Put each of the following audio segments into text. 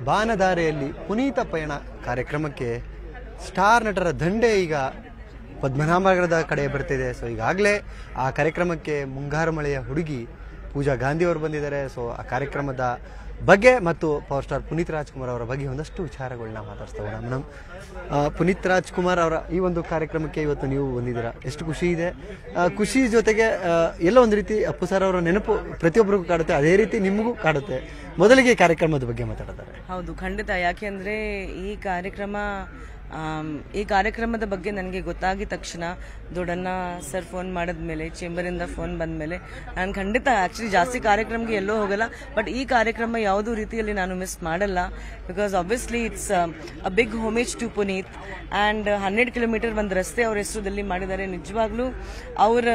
ಬಾನದಾರೆಯಲ್ಲಿ ಪುನೀತ ಪಯಣ ಕಾರ್ಯಕ್ರಮಕ್ಕೆ ಸ್ಟಾರ್ ನಟರ ದಂಡೆ ಈಗ ಪದ್ಮನಾಭನಗರದ ಕಡೆ ಬರ್ತಿದೆ. ಸೊ ಈಗಾಗಲೇ ಆ ಕಾರ್ಯಕ್ರಮಕ್ಕೆ ಮುಂಗಾರು ಮಳೆಯ ಹುಡುಗಿ ಪೂಜಾ ಗಾಂಧಿ ಅವರು ಬಂದಿದ್ದಾರೆ. ಸೊ ಆ ಕಾರ್ಯಕ್ರಮದ ಬಗ್ಗೆ ಮತ್ತು ಪವರ್ ಸ್ಟಾರ್ ಪುನೀತ್ ರಾಜ್ಕುಮಾರ್ ಅವರ ಬಗ್ಗೆ ಒಂದಷ್ಟು ವಿಚಾರಗಳನ್ನ ಮಾತಾಡ್ತಾ ಹೋಗೋಣ. ಮೇಡಮ್, ಪುನೀತ್ ರಾಜ್ಕುಮಾರ್ ಅವರ ಈ ಒಂದು ಕಾರ್ಯಕ್ರಮಕ್ಕೆ ಇವತ್ತು ನೀವು ಬಂದಿದ್ದೀರಾ, ಎಷ್ಟು ಖುಷಿ ಇದೆ. ಖುಷಿ ಜೊತೆಗೆ ಎಲ್ಲ ಒಂದು ರೀತಿ ಅಪ್ಪು ಸರ್ ಅವರ ನೆನಪು ಪ್ರತಿಯೊಬ್ಬರಿಗೂ ಕಾಡುತ್ತೆ, ಅದೇ ರೀತಿ ನಿಮಗೂ ಕಾಡುತ್ತೆ. ಮೊದಲಿಗೆ ಕಾರ್ಯಕ್ರಮದ ಬಗ್ಗೆ ಮಾತಾಡಿದ್ದಾರೆ. ಹೌದು, ಖಂಡಿತ. ಯಾಕೆಂದರೆ ಈ ಕಾರ್ಯಕ್ರಮದ ಬಗ್ಗೆ ನನಗೆ ಗೊತ್ತಾಗಿದ ತಕ್ಷಣ ದೊಡ್ಡಣ್ಣ ಸರ್ ಫೋನ್ ಮಾಡಿದ್ಮೇಲೆ, ಚೇಂಬರಿಂದ ಫೋನ್ ಬಂದಮೇಲೆ ನಾನು ಖಂಡಿತ ಆ್ಯಕ್ಚುಲಿ ಜಾಸ್ತಿ ಕಾರ್ಯಕ್ರಮಕ್ಕೆ ಎಲ್ಲೋ ಹೋಗಲ್ಲ, ಬಟ್ ಈ ಕಾರ್ಯಕ್ರಮ ಯಾವುದೂ ರೀತಿಯಲ್ಲಿ ನಾನು ಮಿಸ್ ಮಾಡಲ್ಲ. Because obviously it's a big homage to Puneeth and 100 kilometer ಒಂದು ರಸ್ತೆ ಅವ್ರ ಹೆಸರುದಲ್ಲಿ ಮಾಡಿದ್ದಾರೆ. ನಿಜವಾಗ್ಲೂ ಅವರ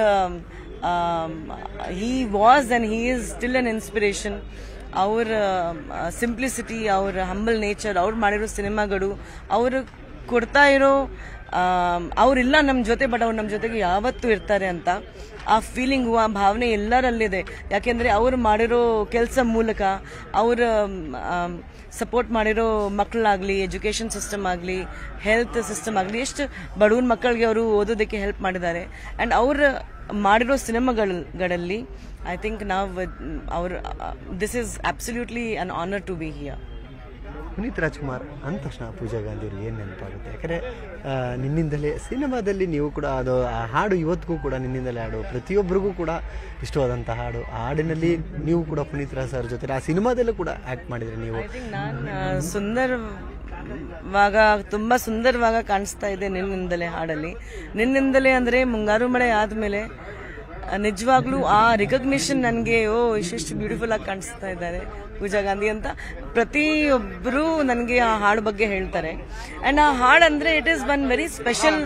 he was and he is still an inspiration. ಅವ್ರ ಸಿಂಪ್ಲಿಸಿಟಿ, ಅವ್ರ ಹಂಬಲ್ ನೇಚರ್, ಅವ್ರು ಮಾಡಿರೋ ಸಿನಿಮಾಗಳು, ಅವರು ಕೊಡ್ತಾ ಇರೋ ಅವರಿಲ್ಲ ನಮ್ಮ ಜೊತೆ, ಬಟ್ ಅವ್ರು ನಮ್ಮ ಜೊತೆಗೆ ಯಾವತ್ತೂ ಇರ್ತಾರೆ ಅಂತ ಆ ಫೀಲಿಂಗು, ಆ ಭಾವನೆ ಎಲ್ಲರಲ್ಲಿದೆ. ಯಾಕೆಂದರೆ ಅವರು ಮಾಡಿರೋ ಕೆಲಸ ಮೂಲಕ ಅವರ ಸಪೋರ್ಟ್ ಮಾಡಿರೋ ಮಕ್ಕಳಾಗಲಿ, ಎಜುಕೇಷನ್ ಸಿಸ್ಟಮ್ ಆಗಲಿ, ಹೆಲ್ತ್ ಸಿಸ್ಟಮ್ ಆಗಲಿ, ಎಷ್ಟು ಬಡವನ ಮಕ್ಕಳಿಗೆ ಅವರು ಓದೋದಕ್ಕೆ ಹೆಲ್ಪ್ ಮಾಡಿದ್ದಾರೆ. ಆ್ಯಂಡ್ ಅವರು ಮಾಡಿರೋ ಸಿನಿಮಾಗಳಲ್ಲಿ I think this is absolutely an honour to be here. Puneeth Rajkumar ಅಂದ ತಕ್ಷಣ ಪೂಜಾ ಗಾಂಧಿ ಅವರು ಏನು ನೆನಪಾಗುತ್ತೆ? ಯಾಕಂದರೆ ನಿನ್ನಿಂದಲೇ ಸಿನಿಮಾದಲ್ಲಿ ನೀವು ಕೂಡ ಅದು ಆ ಹಾಡು ಇವತ್ತಿಗೂ ಕೂಡ ನಿನ್ನಿಂದಲೇ ಹಾಡು ಪ್ರತಿಯೊಬ್ಬರಿಗೂ ಕೂಡ ಇಷ್ಟವಾದಂಥ ಹಾಡು. ಆ ಹಾಡಿನಲ್ಲಿ ನೀವು ಕೂಡ ಪುನೀತ್ ರಾಜ್ ಸರ್ ಜೊತೆ ಆ ಸಿನಿಮಾದಲ್ಲೂ ಕೂಡ ಆ್ಯಕ್ಟ್ ಮಾಡಿದರೆ ನೀವು. ನಾನು ತುಂಬ ಸುಂದರವಾಗ ಕಾಣಿಸ್ತಾ ಇದೆ ನಿನ್ನಿಂದಲೇ ಹಾಡಲ್ಲಿ. ನಿನ್ನಿಂದಲೇ ಅಂದರೆ ಮುಂಗಾರು ಮಳೆ ಆದಮೇಲೆ ನಿಜವಾಗ್ಲೂ ಆ ರಿಕಗ್ನಿಷನ್ ನನಗೆ ಇಷ್ಟು ಬ್ಯೂಟಿಫುಲ್ ಆಗಿ ಕಾಣಿಸ್ತಾ ಇದ್ದಾರೆ ಪೂಜಾ ಗಾಂಧಿ ಅಂತ ಪ್ರತಿಯೊಬ್ಬರು ನನಗೆ ಆ ಹಾಡು ಬಗ್ಗೆ ಹೇಳ್ತಾರೆ. ಆ್ಯಂಡ್ ಆ ಹಾಡು ಅಂದರೆ it is one very special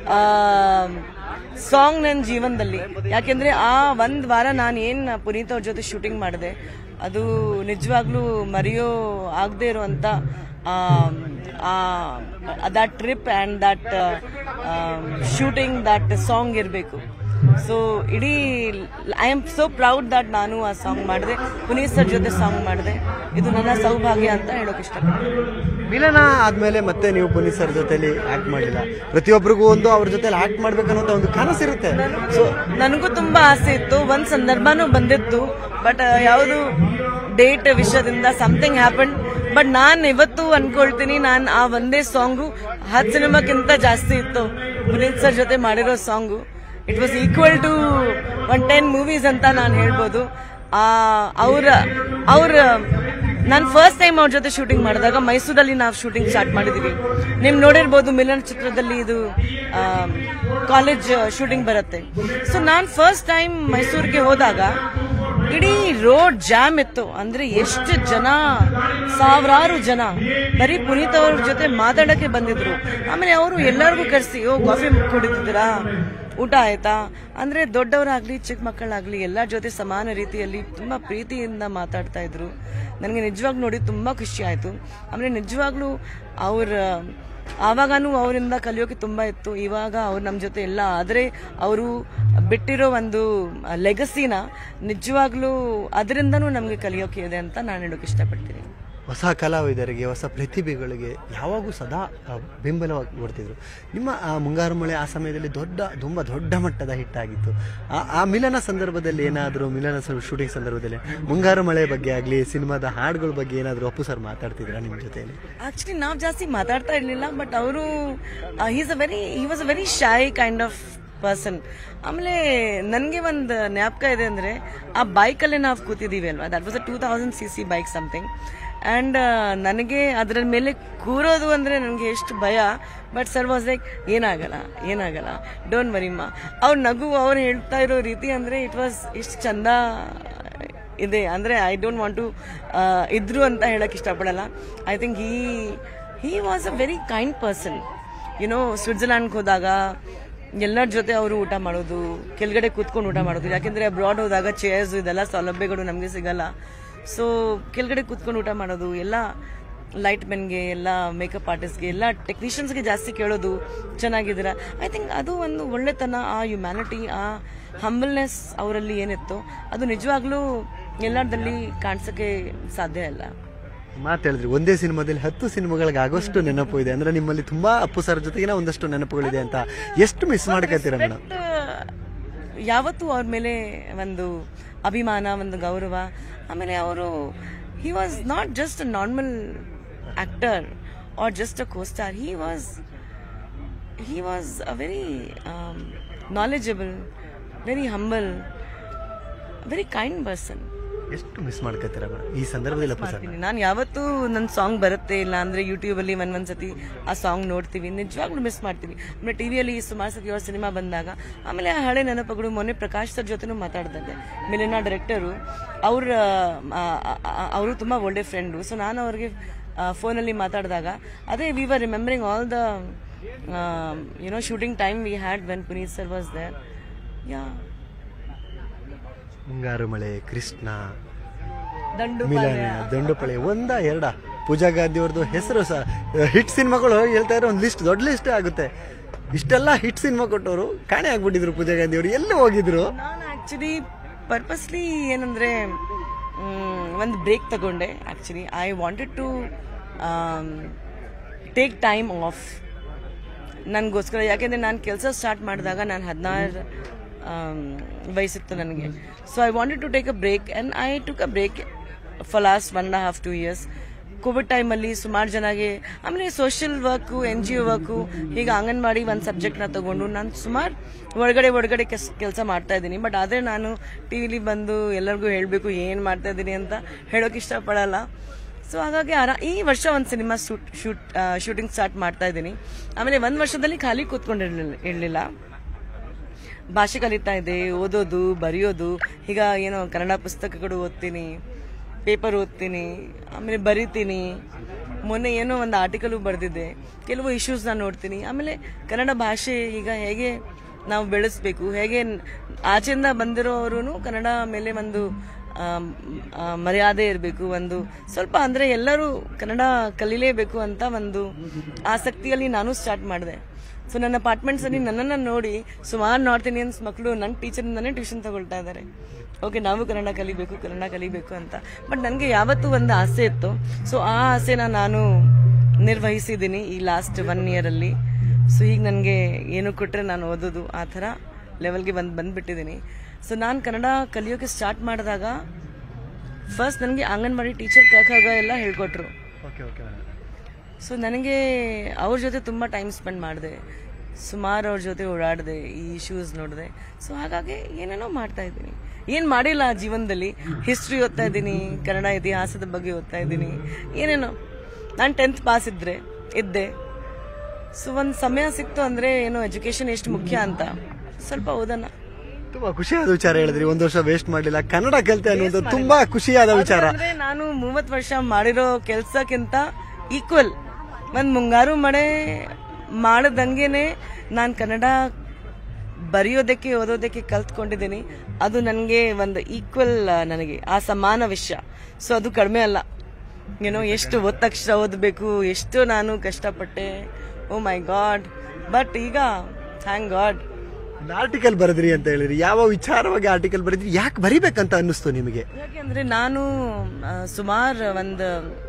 song ನನ್ನ ಜೀವನದಲ್ಲಿ. ಯಾಕೆಂದರೆ ಆ ಒಂದು ವಾರ ನಾನು ಏನು ಪುನೀತ್ ಅವ್ರ ಜೊತೆ ಶೂಟಿಂಗ್ ಮಾಡಿದೆ, ಅದು ನಿಜವಾಗ್ಲೂ ಮರೆಯೋ ಆಗದೆ ಇರುವಂಥ that trip and that shooting that song ಇರಬೇಕು. ಸೊ ಇಡೀ I am so proud that ನಾನು ಆ ಸಾಂಗ್ ಮಾಡಿದೆ, ಪುನೀತ್ ಸರ್ ಜೊತೆ ಸಾಂಗ್ ಮಾಡಿದೆ. ಇದು ನನ್ನ ಸೌಭಾಗ್ಯ ಅಂತ ಹೇಳೋಕೆ ಇಷ್ಟಪಡ್ತೀನಿ. ಮಿಲನ ಆದಮೇಲೆ ಮತ್ತೆ ನೀವು ಪುನೀತ್ ಸರ್ ಜೊತೆಲಿ ಆ್ಯಕ್ಟ್ ಮಾಡಲಿಲ್ಲ. ಪ್ರತಿಯೊಬ್ಬರಿಗೂ ಅವ್ರ ಜೊತೆಲಿ ಆ್ಯಕ್ಟ್ ಮಾಡ್ಬೇಕನ್ನೋಂಥ ಒಂದು ಕನಸಿರುತ್ತೆ. ಸೊ ನನಗೂ ತುಂಬ ಆಸೆ ಇತ್ತು, ಒಂದು ಸಂದರ್ಭನೂ ಬಂದಿತ್ತು, ಬಟ್ ಯಾವುದು ಡೇಟ್ ವಿಷಯದಿಂದ ಸಮಥಿಂಗ್ ಹ್ಯಾಪನ್. ಬಟ್ ನಾನು ಇವತ್ತು ಅನ್ಕೊಳ್ತೀನಿ, ನಾನು ಆ ಒಂದೇ ಸಾಂಗು 10 ಸಿನಿಮಾಕ್ಕಿಂತ ಜಾಸ್ತಿ ಇತ್ತು ಪುನೀತ್ ಸರ್ ಜೊತೆ ಮಾಡಿರೋ song. It was equal to 10 movies ಅಂತ ನಾನು ಹೇಳ್ಬೋದು. ನಾನು ಫಸ್ಟ್ ಟೈಮ್ ಅವ್ರ ಜೊತೆ ಶೂಟಿಂಗ್ ಮಾಡಿದಾಗ ಮೈಸೂರಲ್ಲಿ ನಾವು ಶೂಟಿಂಗ್ ಸ್ಟಾರ್ಟ್ ಮಾಡಿದೀವಿ. ನೀವು ನೋಡಿರ್ಬೋದು, ಮಿಲನ್ ಚಿತ್ರದಲ್ಲಿ ಇದು ಕಾಲೇಜ್ ಶೂಟಿಂಗ್ ಬರುತ್ತೆ. ಸೊ ನಾನು ಫಸ್ಟ್ ಟೈಮ್ ಮೈಸೂರಿಗೆ ಹೋದಾಗ ಇಡೀ ರೋಡ್ ಜಾಮ್ ಇತ್ತು. ಅಂದ್ರೆ ಎಷ್ಟು ಜನ, ಸಾವಿರಾರು ಜನ ಬರೀ ಪುನೀತ್ ಅವ್ರ ಜೊತೆ ಮಾತಾಡಕ್ಕೆ ಬಂದಿದ್ರು. ಆಮೇಲೆ ಅವರು ಎಲ್ಲರಿಗೂ ಕರೆಸಿ ಕಾಫಿ ಕುಡಿತಿದ್ದೀರಾ, ಊಟ ಆಯ್ತಾ ಅಂದ್ರೆ ದೊಡ್ಡವರಾಗ್ಲಿ ಚಿಕ್ಕ ಮಕ್ಕಳಾಗ್ಲಿ ಎಲ್ಲರ ಜೊತೆ ಸಮಾನ ರೀತಿಯಲ್ಲಿ ತುಂಬಾ ಪ್ರೀತಿಯಿಂದ ಮಾತಾಡ್ತಾ ಇದ್ರು. ನನಗೆ ನಿಜವಾಗ್ಲೂ ನೋಡಿ ತುಂಬಾ ಖುಷಿ ಆಯ್ತು. ಆಮೇಲೆ ನಿಜವಾಗ್ಲೂ ಆವಾಗನೂ ಅವರಿಂದ ಕಲಿಯೋಕೆ ತುಂಬಾ ಇತ್ತು. ಇವಾಗ ಅವ್ರು ನಮ್ಮ ಜೊತೆ ಎಲ್ಲ ಆದರೆ ಅವರು ಬಿಟ್ಟಿರೋ ಒಂದು ಲೆಗಸಿನ ನಿಜವಾಗ್ಲೂ ಅದರಿಂದನೂ ನಮಗೆ ಕಲಿಯೋಕೆ ಇದೆ ಅಂತ ನಾನು ಹೇಳೋಕೆ ಇಷ್ಟಪಡ್ತೀನಿ. ಹೊಸ ಕಲಾವಿದರಿಗೆ, ಹೊಸ ಪ್ರತಿಭೆಗಳಿಗೆ ಯಾವಾಗೂ ಸದಾ ಬೆಂಬಲವಾಗಿ ಕೊಡ್ತಿದ್ರು. ನಿಮ್ಮ ಮುಂಗಾರು ಮಳೆ ಆ ಸಮಯದಲ್ಲಿ ತುಂಬ ದೊಡ್ಡ ಮಟ್ಟದ ಹಿಟ್ಟಾಗಿತ್ತು. ಆ ಮಿಲನ ಸಂದರ್ಭದಲ್ಲಿ ಏನಾದರೂ, ಮಿಲನ ಶೂಟಿಂಗ್ ಸಂದರ್ಭದಲ್ಲಿ ಮುಂಗಾರು ಮಳೆ ಬಗ್ಗೆ ಆಗಲಿ, ಸಿನಿಮಾದ ಹಾಡುಗಳ ಬಗ್ಗೆ ಏನಾದರೂ ಅಪ್ಪು ಸರ್ ಮಾತಾಡ್ತಿದ್ರ ನಿಮ್ಮ ಜೊತೆಯಲ್ಲಿ? ಆಕ್ಚುಲಿ ನಾವು ಜಾಸ್ತಿ ಮಾತಾಡ್ತಾ ಇರಲಿಲ್ಲ, ಬಟ್ ಅವರು he was a very shy kind of person. ಆಮೇಲೆ ನನಗೆ ಒಂದು ಜ್ಞಾಪಕ ಇದೆ ಅಂದರೆ, ಆ ಬೈಕಲ್ಲೇ ನಾವು ಕೂತಿದ್ದೀವಿ ಅಲ್ವಾ, that was a 2000 cc bike something. And ನನಗೆ ಅದರ ಮೇಲೆ ಕೂರೋದು ಅಂದರೆ ನನಗೆ ಎಷ್ಟು ಭಯ. ಬಟ್ ಸರ್ ವಾಸ್ ಲೈಕ್ ಏನಾಗಲ್ಲ ಡೋಂಟ್ ವರಿಮ್ಮ. ಅವ್ರ ನಗು, ಅವ್ರು ಹೇಳ್ತಾ ಇರೋ ರೀತಿ ಅಂದರೆ ಇಟ್ ವಾಸ್ ಎಷ್ಟು ಚಂದ ಇದೆ. ಅಂದರೆ ಐ ಡೋಂಟ್ ವಾಂಟ್ ಟು ಇದ್ರು ಅಂತ ಹೇಳಕ್ಕೆ ಇಷ್ಟಪಡಲ್ಲ. I think he was a very kind person. ಸ್ವಿಟ್ಜರ್ಲ್ಯಾಂಡ್ಗೆ ಹೋದಾಗ ಎಲ್ಲರ ಜೊತೆ ಅವರು ಊಟ ಮಾಡೋದು, ಕೆಳಗಡೆ ಕೂತ್ಕೊಂಡು ಊಟ ಮಾಡೋದು. ಯಾಕೆಂದರೆ ಅಬ್ರಾಡ್ ಹೋದಾಗ ಚೇರ್ಸ್ ಇದೆಲ್ಲ ಸೌಲಭ್ಯಗಳು ನಮಗೆ ಸಿಗಲ್ಲ. ಸೊ ಕೆಳಗಡೆ ಕೂತ್ಕೊಂಡು ಊಟ ಮಾಡೋದು, ಎಲ್ಲ ಲೈಟ್ ಮೆನ್ಗೆ, ಎಲ್ಲ ಮೇಕಪ್ ಆರ್ಟಿಸ್ಟ್ಗೆ, ಎಲ್ಲ ಟೆಕ್ನಿಷಿಯನ್ಸ್ಗೆ ಜಾಸ್ತಿ ಕೇಳೋದು, ಚೆನ್ನಾಗಿದ್ದೀರಾ. ಐ ಥಿಂಕ್ ಅದು ಒಂದು ಒಳ್ಳೆತನ, ಆ ಹ್ಯುಮ್ಯಾನಿಟಿ, ಆ ಹಂಬಲ್ನೆಸ್ ಅವರಲ್ಲಿ ಏನಿತ್ತು ಅದು ನಿಜವಾಗ್ಲೂ ಎಲ್ಲರದಲ್ಲಿ ಕಾಣಿಸೋಕ್ಕೆ ಸಾಧ್ಯ ಇಲ್ಲ. ಮಾತು ಹೇಳಿದ್ರಿ, ಒಂದೇ ಸಿನಿಮಾದಲ್ಲಿ 10 ಸಿನಿಮಾಗಳಿಗೆ ಆಗೋಷ್ಟು ನೆನಪು ಇದೆ ಅಂದ್ರೆ ನಿಮ್ಮಲ್ಲಿ ತುಂಬಾ ಅಪ್ಪು ಸರ್ ಜೊತೆಗಿನ ಒಂದಷ್ಟು ನೆನಪುಗಳಿದೆ ಅಂತ. ಎಷ್ಟು ಮಿಸ್ ಮಾಡ್ಕೊತೀರಾ ಮೇಡಮ್? ಯಾವತ್ತೂ ಅವ್ರ ಮೇಲೆ ಒಂದು ಅಭಿಮಾನ, ಒಂದು ಗೌರವ. ಆಮೇಲೆ ಅವರು he was not just a normal actor or just a costar. he was a very knowledgeable, very humble, very kind person. ಎಷ್ಟು ಮಿಸ್ ಮಾಡ್ಕೊತೀರಾ ಮೇಡಮ್ ಈ ಸಂದರ್ಭದಲ್ಲಿ ಅಪ್ಪು ಸರ್? ನಾನು ಯಾವತ್ತೂ ನನ್ನ ಸಾಂಗ್ ಬರುತ್ತೆ ಇಲ್ಲ ಅಂದ್ರೆ ಯೂಟ್ಯೂಬಲ್ಲಿ ಒಂದ್ಸತಿ ಆ ಸಾಂಗ್ ನೋಡ್ತೀವಿ, ನಿಜವಾಗ್ಲೂ ಮಿಸ್ ಮಾಡ್ತೀವಿ. ಆಮೇಲೆ ಟಿವಿಯಲ್ಲಿ ಸುಮಾರು ಸತಿ ಅವ್ರ ಸಿನಿಮಾ ಬಂದಾಗ ಆಮೇಲೆ ಆ ಹಳೆ ನೆನಪುಗಳು. ಮೊನ್ನೆ ಪ್ರಕಾಶ್ ಸರ್ ಜೊತೆನೂ ಮಾತಾಡ್ದಂತೆ, ಮಿಲಿನಾ ಡೈರೆಕ್ಟರು, ಅವರು ತುಂಬ ಒಳ್ಳೆ ಫ್ರೆಂಡು. ಸೊ ನಾನು ಅವ್ರಿಗೆ ಫೋನಲ್ಲಿ ಮಾತಾಡಿದಾಗ ಅದೇ we were remembering all the shooting time we had when Puneeth sir was there. Yeah, Mungaru Male, Krishna, Dandupalya, Dandupalya, ಒಂದ ಎರಡ ಪೂಜಾ ಗಾಂಧಿ ಅವ್ರದ್ದು ಹೆಸರು ಹಿಟ್ ಸಿನಿಮಾಗಳು ಹೇಳ್ತಾ ಇರೋ ಒಂದು ಲಿಸ್ಟ್, ದೊಡ್ಡ ಲಿಸ್ಟ್ ಆಗುತ್ತೆ. ಇಷ್ಟೆಲ್ಲ ಹಿಟ್ ಸಿನಿಮಾ ಕೊಟ್ಟವರು ಕಾಣೆ ಆಗ್ಬಿಟ್ಟಿದ್ರು ಪೂಜಾ ಗಾಂಧಿ ಅವರು, ಎಲ್ಲಿ ಹೋಗಿದ್ರು? ನಾನು ಆಕ್ಚುಲಿ ಪರ್ಪಸ್ಲಿ ಏನಂದ್ರೆ ಒಂದು ಬ್ರೇಕ್ ತಗೊಂಡೆ. Actually I wanted to take time off ನನಗೋಸ್ಕರ. ಯಾಕೆಂದ್ರೆ ನಾನು ಕೆಲಸ ಸ್ಟಾರ್ಟ್ ಮಾಡಿದಾಗ ನಾನು 16 ವಯಸ್ಸಿತ್ತು ನನಗೆ. So I wanted to take a break and I took a break for last 1.5-2 years. Covid ಟೈಮಲ್ಲಿ ಸುಮಾರು ಜನಗೆ, ಆಮೇಲೆ ಸೋಷಿಯಲ್ ವರ್ಕು, NGO ವರ್ಕು, ಹೀಗೆ ಅಂಗನವಾಡಿ ಒಂದು ಸಬ್ಜೆಕ್ಟ್ನ ತಗೊಂಡು ನಾನು ಸುಮಾರು ಒಳಗಡೆ ಕೆಲಸ ಮಾಡ್ತಾ ಇದ್ದೀನಿ. ಬಟ್ ಆದರೆ ನಾನು ಟಿವಿಲಿ ಬಂದು ಎಲ್ಲರಿಗೂ ಹೇಳಬೇಕು ಏನು ಮಾಡ್ತಾ ಇದ್ದೀನಿ ಅಂತ ಹೇಳೋಕೆ ಇಷ್ಟಪಡಲ್ಲ. ಸೊ ಹಾಗಾಗಿ ಈ ವರ್ಷ ಒಂದು ಸಿನಿಮಾ ಶೂಟಿಂಗ್ ಸ್ಟಾರ್ಟ್ ಮಾಡ್ತಾ ಇದ್ದೀನಿ. ಆಮೇಲೆ 1 ವರ್ಷದಲ್ಲಿ ಖಾಲಿ ಕೂತ್ಕೊಂಡಿರಲಿಲ್ಲ, ಭಾಷೆ ಕಲಿತಾ ಇದೆ, ಓದೋದು, ಬರೆಯೋದು. ಈಗ ಏನೋ ಕನ್ನಡ ಪುಸ್ತಕಗಳು ಓದ್ತೀನಿ, ಪೇಪರ್ ಓದ್ತೀನಿ, ಆಮೇಲೆ ಬರಿತೀನಿ. ಮೊನ್ನೆ ಏನೋ ಒಂದು ಆರ್ಟಿಕಲು ಬರೆದಿದ್ದೆ, ಕೆಲವು ಇಶ್ಯೂಸ್ನ ನೋಡ್ತೀನಿ. ಆಮೇಲೆ ಕನ್ನಡ ಭಾಷೆ ಈಗ ಹೇಗೆ ನಾವು ಬೆಳೆಸಬೇಕು, ಹೇಗೆ ಆಚೆಯಿಂದ ಬಂದಿರೋರು ಕನ್ನಡ ಮೇಲೆ ಒಂದು ಮರ್ಯಾದೆ ಇರಬೇಕು, ಒಂದು ಸ್ವಲ್ಪ ಅಂದರೆ ಎಲ್ಲರೂ ಕನ್ನಡ ಕಲೀಲೇಬೇಕು ಅಂತ ಒಂದು ಆಸಕ್ತಿಯಲ್ಲಿ ನಾನು ಸ್ಟಾರ್ಟ್ ಮಾಡಿದೆ. ಸೊ ನನ್ನ ಅಪಾರ್ಟ್ಮೆಂಟ್ಸಲ್ಲಿ ನನ್ನನ್ನು ನೋಡಿ ಸುಮಾರು ನಾರ್ತ್ ಇಂಡಿಯನ್ಸ್ ಮಕ್ಕಳು ನನ್ನ ಟೀಚರಿಂದನೇ ಟ್ಯೂಷನ್ ತಗೊಳ್ತಾ ಇದ್ದಾರೆ. ಓಕೆ, ನಾವು ಕನ್ನಡ ಕಲಿಬೇಕು ಅಂತ. ಬಟ್ ನನಗೆ ಯಾವತ್ತೂ ಒಂದು ಆಸೆ ಇತ್ತು. ಸೊ ಆ ಆಸೆನ ನಾನು ನಿರ್ವಹಿಸಿದ್ದೀನಿ ಈ ಲಾಸ್ಟ್ 1 year. ಸೊ ಈಗ ನನಗೆ ಏನು ಕೊಟ್ಟರೆ ನಾನು ಓದೋದು ಆ ಥರ ಲೆವೆಲ್ಗೆ ಬಂದುಬಿಟ್ಟಿದ್ದೀನಿ. ಸೊ ನಾನು ಕನ್ನಡ ಕಲಿಯೋಕೆ ಸ್ಟಾರ್ಟ್ ಮಾಡಿದಾಗ ಫಸ್ಟ್ ನನಗೆ ಅಂಗನವಾಡಿ ಟೀಚರ್ ಕಾಕಾಗ ಎಲ್ಲ ಹೇಳ್ಕೊಟ್ರು. ಸೊ ನನಗೆ ಅವ್ರ ಜೊತೆ ತುಂಬ ಟೈಮ್ ಸ್ಪೆಂಡ್ ಮಾಡಿದೆ, ಸುಮಾರು ಅವ್ರ ಜೊತೆ ಓಡಾಡಿದೆ, ಈ ಇಶ್ಯೂಸ್ ನೋಡಿದೆ. ಸೊ ಹಾಗಾಗಿ ಏನೇನೋ ಮಾಡ್ತಾ ಇದ್ದೀನಿ, ಏನು ಮಾಡಿಲ್ಲ ಜೀವನದಲ್ಲಿ. ಹಿಸ್ಟ್ರಿ ಓದ್ತಾ ಇದ್ದೀನಿ, ಕನ್ನಡ ಇತಿಹಾಸದ ಬಗ್ಗೆ ಓದ್ತಾ ಇದ್ದೀನಿ, ಏನೇನೋ. ನಾನು 10th ಪಾಸ್ ಇದ್ದೆ. ಸೊ ಒಂದು ಸಮಯ ಸಿಕ್ತು ಅಂದರೆ ಏನೋ ಎಜುಕೇಷನ್ ಎಷ್ಟು ಮುಖ್ಯ ಅಂತ ಸ್ವಲ್ಪ ಓದೋಣ. ತುಂಬಾ ಖುಷಿಯಾದ ವಿಚಾರ ಹೇಳಿದ್ರಿ, 1 ವರ್ಷ ವೇಸ್ಟ್ ಮಾಡಲಿಲ್ಲ, ಕನ್ನಡ ಕಲಿತೆ ಅನ್ನೋದು ತುಂಬಾ ಖುಷಿಯಾದ ವಿಚಾರ. ನಾನು 30 ವರ್ಷ ಮಾಡಿರೋ ಕೆಲಸಕ್ಕಿಂತ ಈಕ್ವಲ್ ಒಂದು ಮುಂಗಾರು ಮಳೆ ಮಾಡದಂಗೆನೆ ನಾನು ಕನ್ನಡ ಬರೆಯೋದಕ್ಕೆ ಓದೋದಕ್ಕೆ ಕಲ್ತ್ಕೊಂಡಿದ್ದೀನಿ. ಅದು ನನಗೆ ಒಂದು ಈಕ್ವಲ್, ನನಗೆ ಆ ಸಮಾನ ವಿಷಯ. ಸೊ ಅದು ಕಡಿಮೆ ಅಲ್ಲ. ಏನೋ ಎಷ್ಟು ಒತ್ತಕ್ಷರ ಓದಬೇಕು, ಎಷ್ಟು ನಾನು ಕಷ್ಟಪಟ್ಟೆ, ಓ ಮೈ ಗಾಡ್. ಬಟ್ ಈಗ ಥ್ಯಾಂಕ್ ಗಾಡ್. ಆರ್ಟಿಕಲ್ ಬರೆದ್ರಿ ಅಂತ ಹೇಳಿದ್ರಿ, ಯಾವ ವಿಚಾರವಾಗಿ ಆರ್ಟಿಕಲ್ ಬರೆದ್ರಿ, ಯಾಕೆ ಬರಿಬೇಕಂತ ಅನ್ನಿಸ್ತು ನಿಮಗೆ? ಯಾಕೆಂದ್ರೆ ನಾನು ಸುಮಾರು ಒಂದು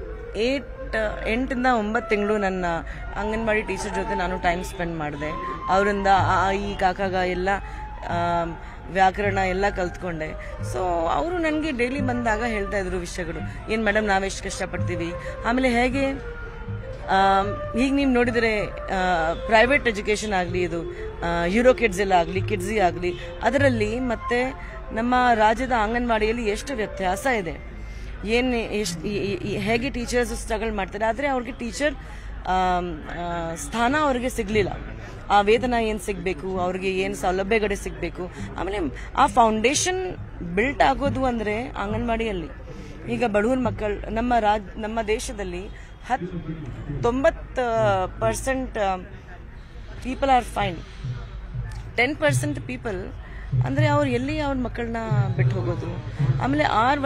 8 ಇಂದ 9 ತಿಂಗಳು ನನ್ನ ಅಂಗನವಾಡಿ ಟೀಚರ್ ಜೊತೆ ನಾನು ಟೈಮ್ ಸ್ಪೆಂಡ್ ಮಾಡಿದೆ. ಅವರಿಂದ ಈ ಕಾಕಾಗ ಎಲ್ಲ ವ್ಯಾಕರಣ ಎಲ್ಲ ಕಲ್ತ್ಕೊಂಡೆ. ಸೊ ಅವರು ನನಗೆ ಡೈಲಿ ಬಂದಾಗ ಹೇಳ್ತಾ ಇದ್ರು ವಿಷಯಗಳು, ಏನು ಮೇಡಮ್ ನಾವೆಷ್ಟು ಕಷ್ಟಪಡ್ತೀವಿ. ಆಮೇಲೆ ಹೇಗೆ ಈಗ ನೀವು ನೋಡಿದರೆ ಪ್ರೈವೇಟ್ ಎಜುಕೇಷನ್ ಆಗಲಿ, ಇದು ಯೂರೋ ಕಿಡ್ಸ್ ಎಲ್ಲ ಆಗಲಿ, ಕಿಡ್ಸಿ ಆಗಲಿ, ಅದರಲ್ಲಿ ಮತ್ತೆ ನಮ್ಮ ರಾಜ್ಯದ ಅಂಗನವಾಡಿಯಲ್ಲಿ ಎಷ್ಟು ವ್ಯತ್ಯಾಸ ಇದೆ. ಹೇಗೆ ಟೀಚರ್ಸ್ ಸ್ಟ್ರಗಲ್ ಮಾಡ್ತಾರೆ, ಆದರೆ ಅವ್ರಿಗೆ ಟೀಚರ್ ಸ್ಥಾನ ಅವ್ರಿಗೆ ಸಿಗಲಿಲ್ಲ. ಆ ವೇತನ ಏನು ಸಿಗಬೇಕು, ಅವ್ರಿಗೆ ಏನು ಸೌಲಭ್ಯಗಳು ಸಿಗಬೇಕು. ಆಮೇಲೆ ಆ ಫೌಂಡೇಶನ್ ಬಿಲ್ಟ್ ಆಗೋದು ಅಂದರೆ ಅಂಗನವಾಡಿಯಲ್ಲಿ. ಈಗ ಬಡವ್ರ ಮಕ್ಕಳು ನಮ್ಮ ದೇಶದಲ್ಲಿ 90% ಪೀಪಲ್ ಆರ್ ಫೈನ್. 10% ಪೀಪಲ್ ಅಂದರೆ ಅವ್ರು ಎಲ್ಲಿ ಅವ್ರ ಮಕ್ಕಳನ್ನ ಬಿಟ್ಟು ಹೋಗೋದು. ಆಮೇಲೆ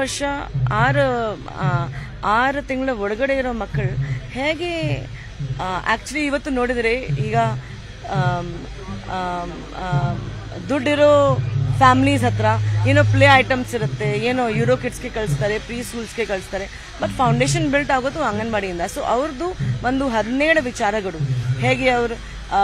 6 ತಿಂಗಳ ಒಳಗಡೆ ಇರೋ ಮಕ್ಕಳು ಹೇಗೆ ಆ್ಯಕ್ಚುಲಿ ಇವತ್ತು ನೋಡಿದರೆ ಈಗ ದುಡ್ಡಿರೋ ಫ್ಯಾಮಿಲೀಸ್ ಹತ್ರ ಏನೋ ಪ್ಲೇ ಐಟಮ್ಸ್ ಇರುತ್ತೆ, ಏನೋ ಯೂರೋ ಕಿಡ್ಸ್ಗೆ ಕಳಿಸ್ತಾರೆ, ಪ್ರೀ ಸ್ಕೂಲ್ಸ್ಗೆ ಕಳಿಸ್ತಾರೆ. ಬಟ್ ಫೌಂಡೇಶನ್ ಬಿಲ್ಟ್ ಆಗೋದು ಅಂಗನವಾಡಿಯಿಂದ. ಸೊ ಅವ್ರದ್ದು ಒಂದು 17 ವಿಚಾರಗಳು, ಹೇಗೆ ಅವರು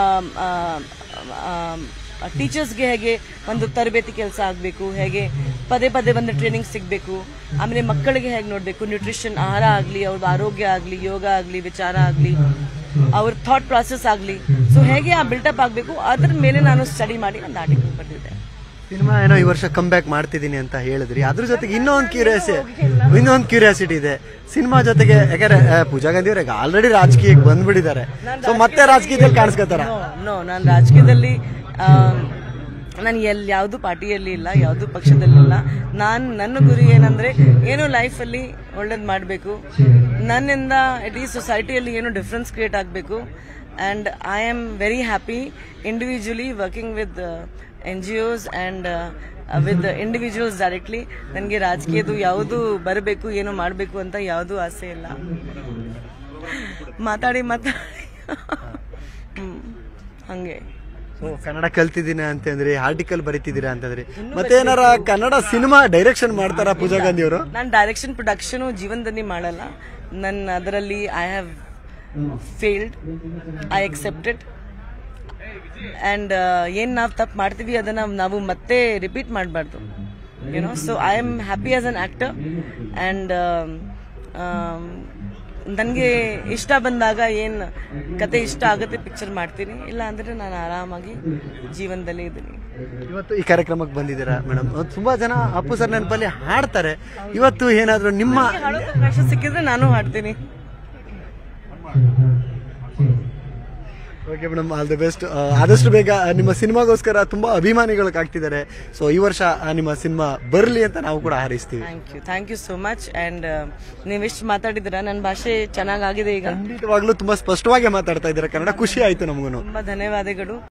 ಟೀಚರ್ಸ್ಗೆ ಹೇಗೆ ಒಂದು ತರಬೇತಿ ಕೆಲಸ ಆಗಬೇಕು, ಹೇಗೆ ಪದೇ ಪದೇ ಒಂದು ಟ್ರೈನಿಂಗ್ ಸಿಗಬೇಕು, ಆಮೇಲೆ ಮಕ್ಕಳಿಗೆ ಹೇಗೆ ನೋಡಬೇಕು, ನ್ಯೂಟ್ರಿಷನ್, ಆಹಾರ ಆಗಲಿ, ಅವ್ರದ್ದು ಆರೋಗ್ಯ ಆಗಲಿ, ಯೋಗ ಆಗಲಿ, ವಿಚಾರ ಆಗಲಿ, ಅವ್ರ ಥಾಟ್ ಪ್ರಾಸೆಸ್ ಆಗಲಿ, ಸೊ ಹೇಗೆ ಆ ಬಿಲ್ಟಪ್ ಆಗಬೇಕು, ಅದ್ರ ಮೇಲೆ ನಾನು ಸ್ಟಡಿ ಮಾಡಿ ಒಂದು ಆರ್ಟಿಕಲ್ ಬರೆದಿದ್ದೆ. ಸಿನಿಮಾ ಏನೋ ಈ ವರ್ಷ ಕಮ್ ಬ್ಯಾಕ್ ಮಾಡ್ತಿದ್ದೀನಿ ಅಂತ ಹೇಳಿದ್ರಿ, ಅದ್ರ ಜೊತೆಗೆ ಇನ್ನೊಂದು ಕ್ಯೂರಿಯಾಸಿಟಿ ಇದೆ ಸಿನಿಮಾ ಜೊತೆಗೆ. ಯಾಕಂದ್ರೆ ಪೂಜಾ ಗಾಂಧಿ ಅವ್ರಿಗೆ ಆಲ್ರೆಡಿ ರಾಜಕೀಯಕ್ಕೆ ಬಂದ್ಬಿಟ್ಟಿದ್ದಾರೆ, ಸೊ ಮತ್ತೆ ರಾಜಕೀಯದಲ್ಲಿ ಕಾಣಿಸ್ಕೊತಾರ? ನಾನು ರಾಜಕೀಯದಲ್ಲಿ ನಾನು ಯಾವುದು ಪಾರ್ಟಿಯಲ್ಲಿ ಇಲ್ಲ, ಯಾವುದು ಪಕ್ಷದಲ್ಲಿಲ್ಲ. ನನ್ನ ಗುರಿ ಏನಂದ್ರೆ ಏನೋ ಲೈಫಲ್ಲಿ ಒಳ್ಳೇದು ಮಾಡಬೇಕು, ನನ್ನಿಂದ ಇಡೀ ಸೊಸೈಟಿಯಲ್ಲಿ ಏನೋ ಡಿಫ್ರೆನ್ಸ್ ಕ್ರಿಯೇಟ್ ಆಗಬೇಕು. And I am very happy individually working with NGOs and with individuals directly. ನನಗೆ ರಾಜಕೀಯದು ಯಾವುದು ಬರಬೇಕು, ಏನೋ ಮಾಡಬೇಕು ಅಂತ ಯಾವುದೂ ಆಸೆ ಇಲ್ಲ. ಮಾತಾಡಿ ಹಂಗೆ. ಕನ್ನಡ ಕಲ್ತಿದ್ದೀನ ಅಂತಂದ್ರಿ, ಆರ್ಟಿಕಲ್ ಬರೀತಿದ್ದೀರಾ ಅಂತಂದ್ರಿ, ಮತ್ತೆ ಏನಾರ ಕನ್ನಡ ಸಿನಿಮಾ ಡೈರೆಕ್ಷನ್ ಮಾಡ್ತಾರ ಪೂಜಾ ಗಾಂಧಿ ಅವರು? ನಾನು ಡೈರೆಕ್ಷನ್ ಪ್ರೊಡಕ್ಷನ್ ಜೀವನದಲ್ಲಿ ಮಾಡಲ್ಲ. ನನ್ನ ಅದರಲ್ಲಿ I have failed, I accepted. And ಏನು ನಾವು ತಪ್ಪು ಮಾಡ್ತೀವಿ ಅದನ್ನು ನಾವು ಮತ್ತೆ ರಿಪೀಟ್ ಮಾಡಬಾರ್ದು, you know. So I am happy as an actor. And ನನಗೆ ಇಷ್ಟ ಬಂದಾಗ ಏನು ಕತೆ ಇಷ್ಟ ಆಗುತ್ತೆ ಪಿಕ್ಚರ್ ಮಾಡ್ತೀನಿ, ಇಲ್ಲ ಅಂದರೆ ನಾನು ಆರಾಮಾಗಿ ಜೀವನದಲ್ಲೇ ಇದ್ದೀನಿ. ಇವತ್ತು ಈ ಕಾರ್ಯಕ್ರಮಕ್ಕೆ ಬಂದಿದ್ದೀರಾ ಮೇಡಮ್, ತುಂಬಾ ಜನ ಅಪ್ಪು ಸರ್ ನೆನಪಲ್ಲಿ ಹಾಡ್ತಾರೆ. ಇವತ್ತು ಏನಾದರೂ ನಿಮ್ಮ ಅವಕಾಶ ಸಿಕ್ಕಿದ್ರೆ ನಾನು ಹಾಡ್ತೀನಿ. Okay madam, all the best. ಆದಷ್ಟು ಬೇಗ ನಿಮ್ಮ ಸಿನಿಮಾಗೋಸ್ಕರ ತುಂಬಾ ಅಭಿಮಾನಿಗಳು ಆಗ್ತಿದ್ದಾರೆ. ಸೊ ಈ ವರ್ಷ ನಿಮ್ಮ ಸಿನಿಮಾ ಬರಲಿ ಅಂತ ನಾವು ಕೂಡ ಹಾರೈಸ್ತೀವಿ. Thank you so much. And ನೀವೆಷ್ಟು ಮಾತಾಡಿದ್ದೀರಾ, ನನ್ನ ಭಾಷೆ ಚೆನ್ನಾಗಾಗಿದೆ ಈಗ. ಖಂಡಿತವಾಗ್ಲೂ ತುಂಬಾ ಸ್ಪಷ್ಟವಾಗಿ ಮಾತಾಡ್ತಾ ಇದ್ದೀರಾ ಕನ್ನಡ, ಖುಷಿ ಆಯ್ತು ನಮಗೂ. ತುಂಬಾ ಧನ್ಯವಾದಗಳು.